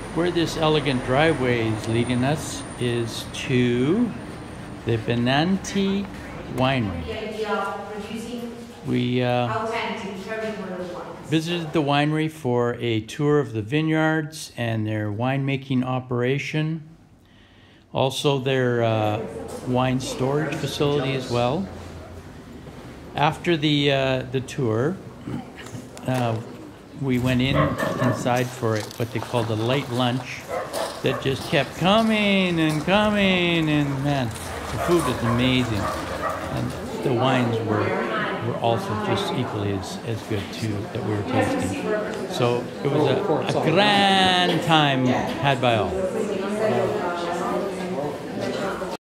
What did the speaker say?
Where this elegant driveway is leading us is to the Benanti Winery. We visited the winery for a tour of the vineyards and their winemaking operation. Also their wine storage facility as well. After the tour, we went inside for what they called a light lunch that just kept coming and coming, and man, the food was amazing, and the wines were also just equally as good too that we were tasting. So it was a grand time had by all.